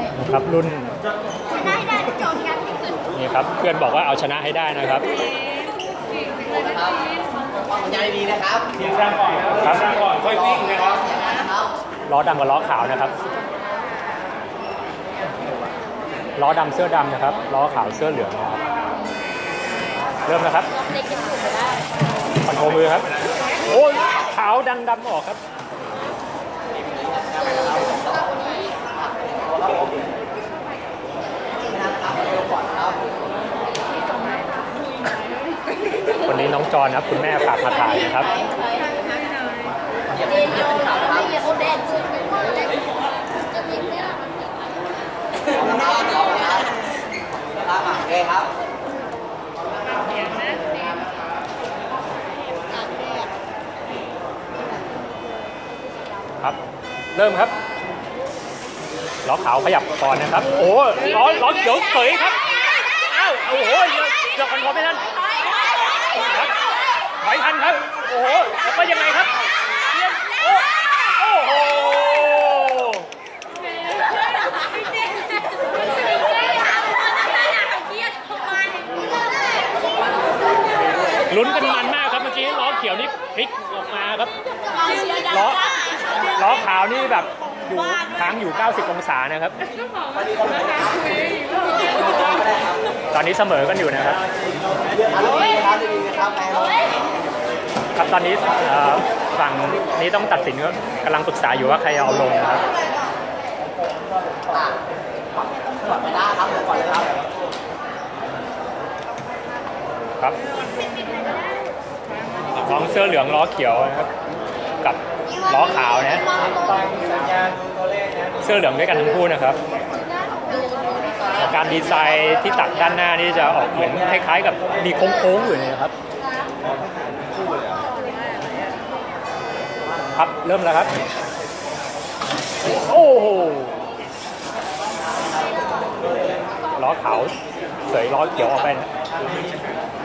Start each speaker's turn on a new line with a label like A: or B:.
A: ครับรุ่น
B: ชนะให้ได้จบกัน
A: นี่ครับเพื่อนบอกว่าเอาชนะให้ได้นะครับ
C: ความใจดีนะครับ
D: เสียงดังก่อนครับดังก่อนค่อยวิ่งนะครับ
A: ล้อดำกับล้อขาวนะครับล้อดำเสื้อดำนะครับล้อขาวเสื้อเหลืองนะครับเริ่มนะครับคอนโทรลมือครับโอ้ยขาวดังดำออกครับคนนี้น้องจอนครับคุณแม่ฝากมาถ่ายนะครับครับเริ่มครับล้อขาวขยับก่อนนะครับโอ้ล้อเขียวเฉยครับอ้าวโอ้โหเดี๋ยวคอนโทรลไม่ทันครับถอยทันครับโอ้โหแล้วก็ยังไงครับโอ้โหลุ้นกันมันมากครับเมื่อกี้ล้อเขียวนี่พลิกออกมาครับล้อขาวนี่แบบอยู่ค้างอยู่90 องศานะครับตอนนี้เสมอกันอยู่นะครับครับตอนนี้ฝั่งนี้ต้องตัดสินกำลังปรึกษาอยู่ว่าใครเอาลงนะครับครับล้อเสื้อเหลืองล้อเขียวนะครับกับล้อขาวนะเสื้อเหลืองด้วยกันทั้งคู่นะครับการดีไซน์ที่ตัดด้านหน้านี่จะออกเหมือนคล้ายๆกับมีโค้งๆอยู่นะครับครับเริ่มแล้วครับโอ้โหล้อขาวเสยล้อเขียวออกไปนะ